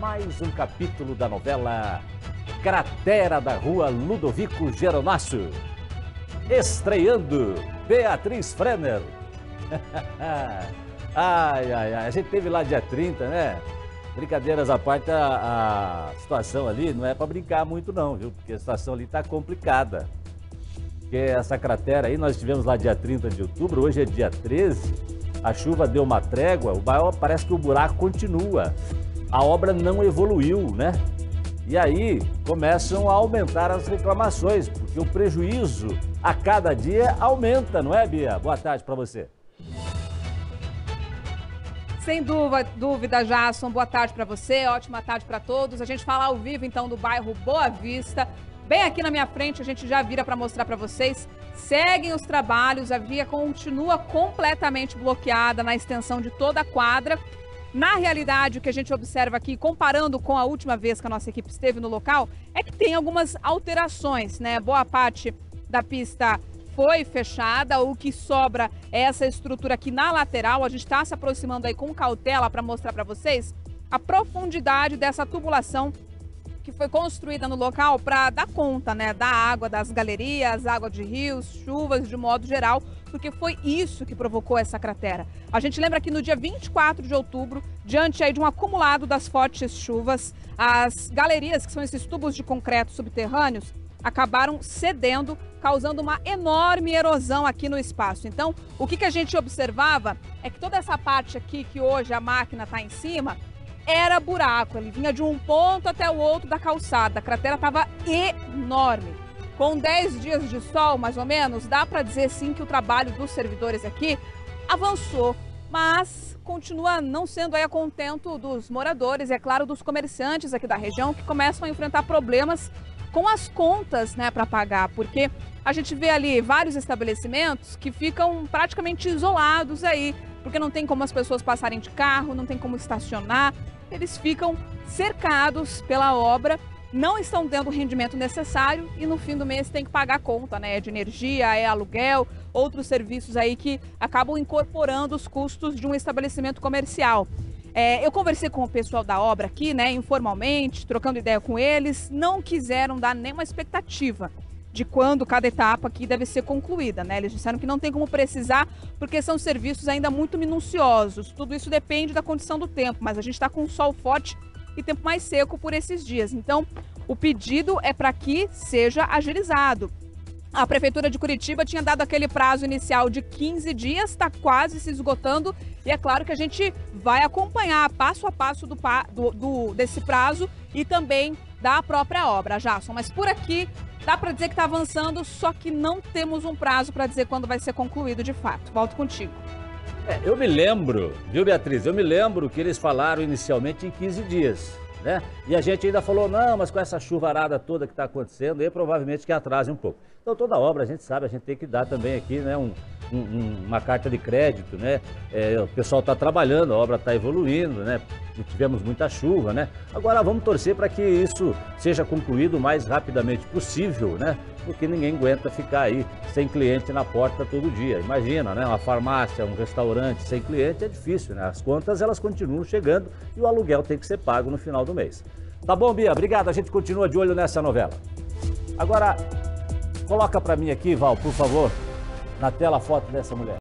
mais um capítulo da novela Cratera da Rua Ludovico Geronasso. Estreando Beatriz Frenner. A gente teve lá dia 30, né? Brincadeiras à parte, a situação ali não é para brincar muito não, viu? Porque a situação ali tá complicada. Porque essa cratera aí, nós estivemos lá dia 30 de outubro, hoje é dia 13, a chuva deu uma trégua, parece que o buraco continua. A obra não evoluiu, né? E aí começam a aumentar as reclamações, porque o prejuízo a cada dia aumenta, não é, Bia? Boa tarde para você. Sem dúvida, Jasson. Boa tarde para você, ótima tarde para todos. A gente fala ao vivo, então, do bairro Boa Vista. Bem aqui na minha frente, a gente já vira para mostrar para vocês. Seguem os trabalhos, a via continua completamente bloqueada na extensão de toda a quadra. Na realidade, o que a gente observa aqui, comparando com a última vez que a nossa equipe esteve no local, é que tem algumas alterações, né? Boa parte da pista foi fechada, o que sobra é essa estrutura aqui na lateral. A gente está se aproximando aí com cautela para mostrar para vocês a profundidade dessa tubulação que foi construída no local para dar conta, né, da água das galerias, água de rios, chuvas de modo geral, porque foi isso que provocou essa cratera. A gente lembra que no dia 24 de outubro, diante aí de um acumulado das fortes chuvas, as galerias, que são esses tubos de concreto subterrâneos, acabaram cedendo, causando uma enorme erosão aqui no espaço. Então, o que a gente observava é que toda essa parte aqui, que hoje a máquina está em cima, era buraco. Ele vinha de um ponto até o outro da calçada. A cratera estava enorme. Com 10 dias de sol, mais ou menos, dá para dizer sim que o trabalho dos servidores aqui avançou, mas continua não sendo aí a contento dos moradores e, é claro, dos comerciantes aqui da região, que começam a enfrentar problemas com as contas, né, para pagar, porque a gente vê ali vários estabelecimentos que ficam praticamente isolados aí, porque não tem como as pessoas passarem de carro, não tem como estacionar, eles ficam cercados pela obra, não estão tendo o rendimento necessário e no fim do mês tem que pagar a conta, né, de energia, é aluguel, outros serviços aí que acabam incorporando os custos de um estabelecimento comercial. Eu conversei com o pessoal da obra aqui, né, informalmente, trocando ideia com eles, não quiseram dar nenhuma expectativa de quando cada etapa aqui deve ser concluída, né? Eles disseram que não tem como precisar, porque são serviços ainda muito minuciosos. Tudo isso depende da condição do tempo, mas a gente está com sol forte e tempo mais seco por esses dias. Então, o pedido é para que seja agilizado. A Prefeitura de Curitiba tinha dado aquele prazo inicial de 15 dias, está quase se esgotando e é claro que a gente vai acompanhar passo a passo desse prazo e também da própria obra, Jasson. Mas por aqui dá para dizer que está avançando, só que não temos um prazo para dizer quando vai ser concluído de fato. Volto contigo. Eu me lembro, viu, Beatriz? Eu me lembro que eles falaram inicialmente em 15 dias. Né? E a gente ainda falou, não, mas com essa chuvarada toda que está acontecendo, aí provavelmente que atrase um pouco. Então toda obra a gente sabe, a gente tem que dar também aqui, né, uma carta de crédito, né? O pessoal está trabalhando, a obra está evoluindo, né? Tivemos muita chuva, né? Agora vamos torcer para que isso seja concluído o mais rapidamente possível, né? Porque ninguém aguenta ficar aí sem cliente na porta todo dia. Imagina, né? Uma farmácia, um restaurante sem cliente é difícil, né? As contas elas continuam chegando e o aluguel tem que ser pago no final do mês. Tá bom, Bia? Obrigado. A gente continua de olho nessa novela. Agora, coloca para mim aqui, Val, por favor, na tela a foto dessa mulher.